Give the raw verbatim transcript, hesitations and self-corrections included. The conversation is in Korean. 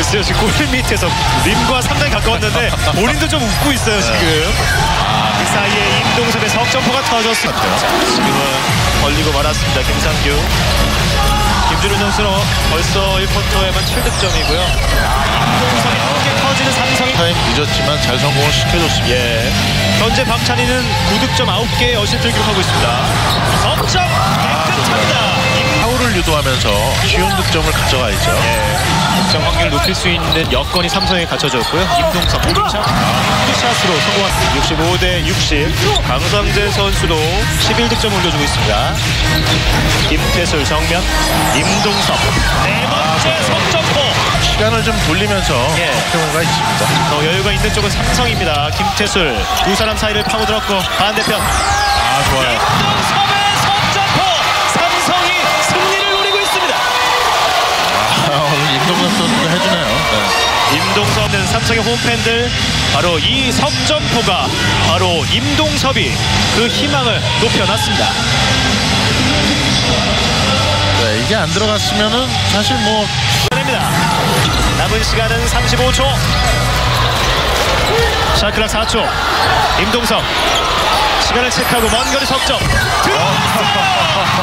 있어요. 지금 골 밑에서 림과 상당히 가까웠는데 본인도 좀 웃고 있어요 지금. 그 사이에 임동섭의 석점포가 터졌습니다. 지금은 걸리고 말았습니다. 김상규. 김준우 선수는 벌써 일 쿼터에만 칠 득점이고요. 임동섭이 함께 터지는 삼성이 타임 늦었지만 잘 성공을 시켜줬습니다. 예. 현재 박찬희는 구 득점 아홉 개의 어시스트를 기록하고 있습니다. 석점 깨끗합니다. 파울을 유도하면서 쉬운 득점을 가져가야죠. 예. 득점 확률을 높일 수 있는 여건이 삼성에 갖춰졌고요. 임동섭 샷 샷으로 성공한 육십오 대 육십. 강상재 선수도 십일 득점 올려주고 있습니다. 김태술 정면, 임동섭 네 번째 석점포. 시간을 좀 돌리면서 예. 필요가 있습니다. 더 여유가 있는 쪽은 삼성입니다. 김태술 두 사람 사이를 파고들었고 반대편. 아 좋아요. 임동섭의 석점포. 삼성이 승리를 노리고 있습니다. 아, 오늘 임동섭 선수도 해주네요. 네. 임동섭은 삼성의 홈팬들 바로 이 석점포가 바로 임동섭이 그 희망을 높여놨습니다. 네, 이게 안 들어갔으면은 사실 뭐 됩니다. 남은 시간은 삼십오 초. 샤클락 사 초. 임동섭 시간을 체크하고 먼 거리 석점 들어갔어요.